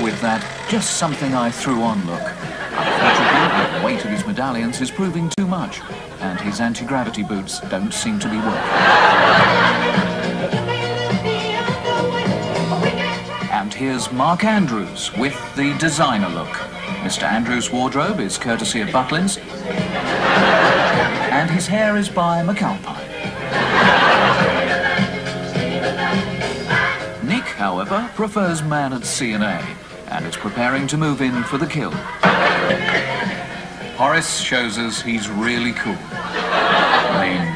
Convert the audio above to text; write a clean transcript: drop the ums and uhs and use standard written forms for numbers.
with that just something I threw on look. Unfortunately, the weight of his medallions is proving too much, and his anti-gravity boots don't seem to be working. And here's Mark Andrews with the designer look. Mr. Andrews' wardrobe is courtesy of Butlins, and his hair is by McAlpine. Nick, however, prefers Man at C&A and is preparing to move in for the kill. Horace shows us he's really cool. I mean,